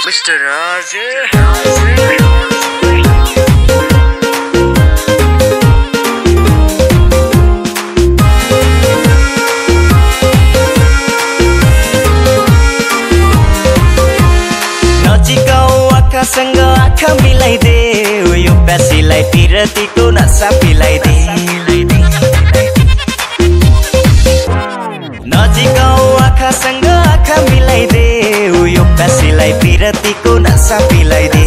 Mr. Raj. आँखासँग आँखा मिलाइदे यो प्यासीलाई पिरतीको नसा पिलाइदे नजिक आऊ आँखासँग आँखा मिलाइदे यो प्यासीलाई पिरतीको नसा पिलाइदे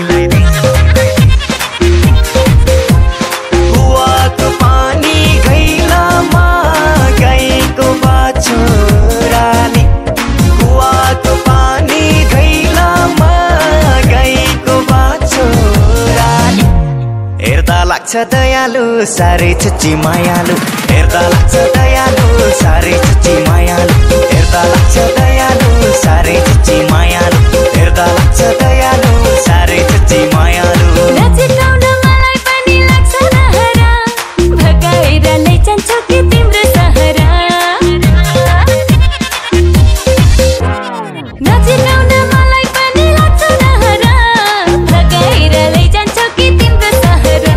कुवाको पानी घैलामा गाईको बाछोराले कुवाको पानी घैलामा हेर्दा लाग्छ दयालु साह्रै छुच्ची मायालु हेर्दा लाग्छ दयालु साह्रै छुच्ची मायालु हेर्दा लाग्छ दयालु साह्रै छुच्ची मायालु हेर्दा लाग्छ दयालु साह्रै छुच्ची मायालु नजिकाउन मलाई पनि लाग्छ नहरा भगाएर लैजान्छु कि तिम्रो सहरा नजिकाउन मलाई पनि लाग्छ नहरा भगाएर लैजान्छु कि तिम्रो सहरा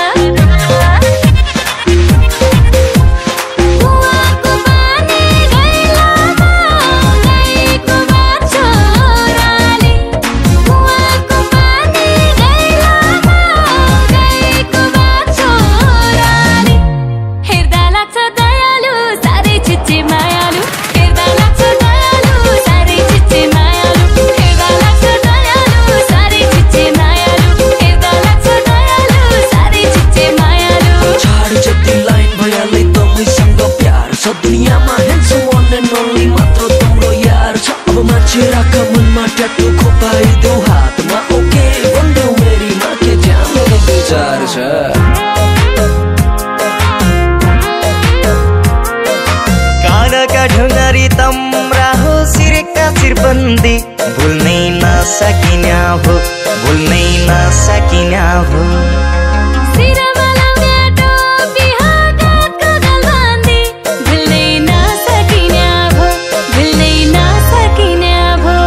कुवाको पानी घैलामा गाईको बाछोराले कुवाको पानी घैलामा गाईको बाछोराले हेर्दा लाग्छ दयालु साह्रै छुच्ची मायालु हेर्दा लाग्छ दयालु साह्रै छुच्ची मायालु हेर्दा लाग्छ दयालु साह्रै छुच्ची मायालु हेर्दा लाग्छ दयालु साह्रै छुच्ची मायालु छाड जति लाइन भइहाल्दै तपाईँसँग प्यार छ दुनियाँमा ह्यान्डसम वान एन्ड ओन्ली मात्र तिम्रो यार छ अब मान्छे राख मनमा ट्याटु खोपाइदेऊ हातमा ओके भन्देऊ मेरीमा के त्यहाँ मेरो विचार छ कानका ढुङ्गारी तम्रा हो सिरेका सिरबन्दी भुल्नै नसकिने हो भुल्नै नसकिने हो सिरमा लाउने टोपी हातको गलबन्दी भुल्नै नसकिने भो भुल्नै नसकिने भो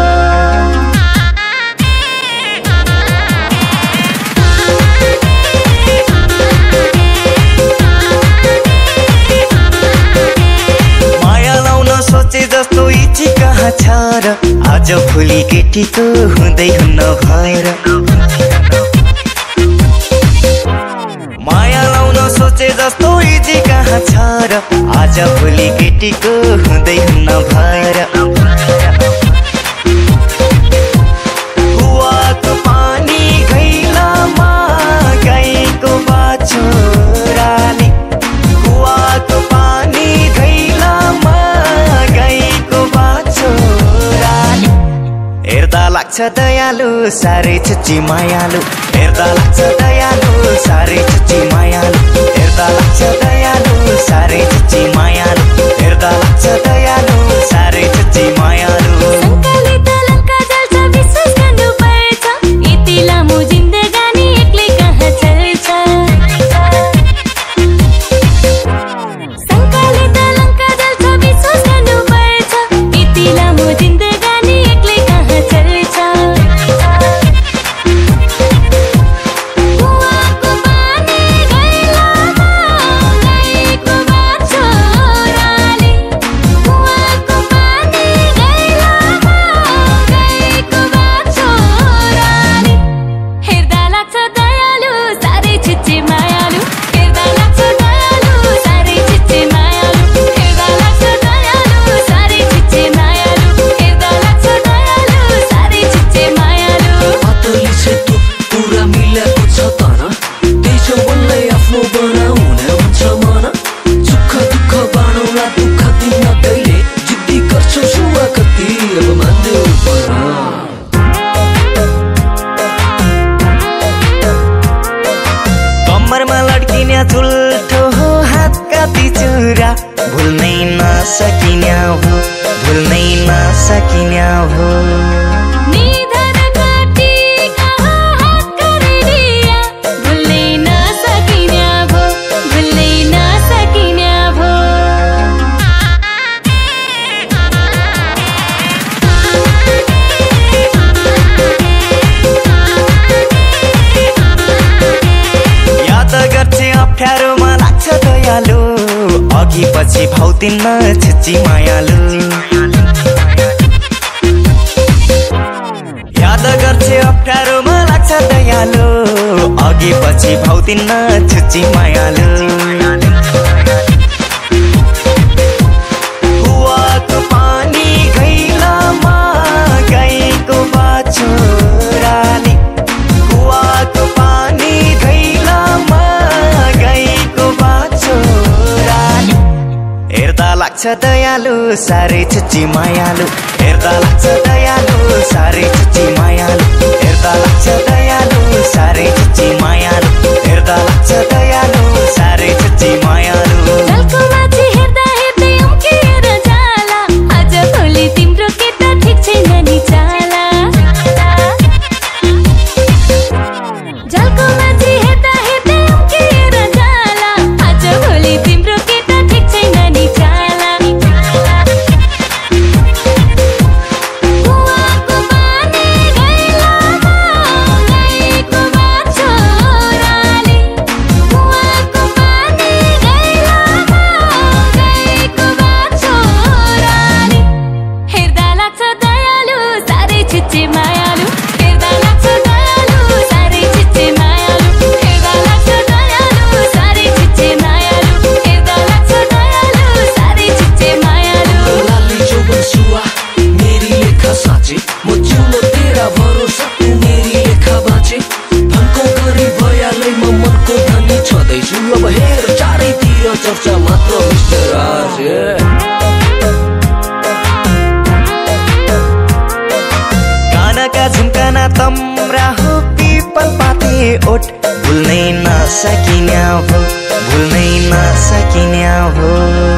माया लाउन सोचे जस्तो इच्छी कहाँ छ र आज भोलि केटीको हुँदै हुन्न भएर माया लाउन सोचे जस्तो इच्छी कहाँ छ र आज भोलि केटीको हुँदै हुन्न भएर कुवाको पानी घैलामा गाईको बाछोराले कुवाको पानी घैलामा गाईको बाछोराले हेर्दा लाग्छ दयालु साह्रै छुच्ची मायालु हेर्दा लाग्छ दयालु साह्रै छुच्ची मायालु हेर्दा लाग्छ दयालु साह्रै छुच्ची मायालु हेर्दा लाग्छ दयालु साह्रै छुच्ची मायालु शङ्काले तलङ्का जल्छ विश्वास गर्नुपर्छ यति लामो जिन्दगानी एक्लै कहाँ चल्छ शङ्काले तलङ्का जल्छ विश्वास गर्नुपर्छ यति लामो जिन्दगानी एक्लै कहाँ चल्छ कुवाको पानी घैलामा गाईको बाछोराले कुवाको पानी घैलामा गाईको बाछोराले हेर्दा लाग्छ दयालु साह्रै छुच्ची मायालु हेर्दा लाग्छ दयालु साह्रै छुच्ची मायालु हेर्दा लाग्छ दयालु साह्रै छुच्ची मायालु हेर्दा लाग्छ दयालु साह्रै छुच्ची मायालु पातली सेतो पुरा मिलाएको छ तर त्यही जौवनलाई आफ्नो बनाउने हुन्छ मन सुख दुःख बाँडौँला दुःख दिन कहिले जिद्दी गर्छौ सुवा कति अब मान्देऊ पर कम्मरमा लड्किने झुल्ठो हो हातका तिचुरा भुल्नै नसकिने हो भुल्नै नसकिने हो निधन काटी कहाँ हातका रेडिया भुल्नै नसकिने भो भुल्नै नसकिने भो अघि पछि भाउदिन्न छुच्ची मायालु याद गर्छे अप्ठ्यारोमा लाग्छ दयालु अघि पछि भाउदिन्न छुच्ची मायालु कुवाको पानी घैलामा गाईको बाछोराले कुवाको पानी घैलामा गाईको बाछोराले हेर्दा लाग्छ दयालु साह्रै छुच्ची मायालु हेर्दा लाग्छ दयालु साह्रै छुच्ची मायालु हेर्दा लाग्छ दयालु साह्रै छुच्ची मायालु हेर्दा लाग्छ दयालु साह्रै छुच्ची मायालु जलको माथि हेर्दा हेर्दै उम्किएर जाला आज भोलि तिम्रो केटा ठिक छैन नि चाला जलको माथि हेर्दा हेर्दै उम्किएर जाला आज भोलि तिम्रो केटा ठिक छैन नि चाला कुवाको पानी घैलामा गाईको बाछोराले कुवाको पानी घैलामा गाईको बाछोराले हेर्दा लाग्छ दयालु साह्रै छुच्ची मायालु हेर्दा लाग्छ दयालु साह्रै छुच्ची मायालु हेर्दा लाग्छ दयालु साह्रै छुच्ची मायालु हेर्दा लाग्छ दयालु साह्रै छुच्ची मायालु लाली चौबन सुआ मेरी लेखा साँचे म जिउलो तेरा भरोसा तू मेरी लेखा बाँचे धनको गरी भइहालै म मनको धनी छँदैछु अब हेर चारैतिर चर्चा मात्र मिस्टर राज कानका झुम्काना तम्रा हो पिपल पाते ओठ भुल्नै नसकिन्या हो भुल्नै नसकिन्या हो